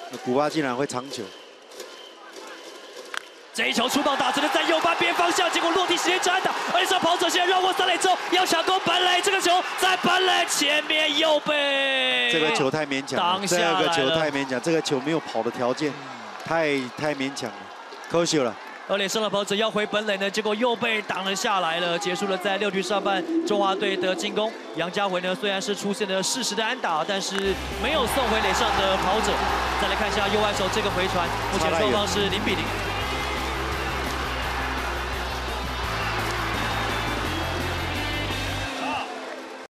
古巴竟然会长球。 这一球出棒打直的在右半边方向，结果落地时间差打，而且跑者现在绕过3垒之后要抢攻本垒，这个球在本垒前面右背。 这个球太勉强了，这个球太勉强，这个球没有跑的条件，太勉强了，可惜了。 2垒上的跑者要回本垒呢，结果又被挡了下来了，结束了在6局上半中华队的进攻。杨家回呢虽然是出现了适时的安打，但是没有送回垒上的跑者。再来看一下右外手这个回传，目前双方是0比0。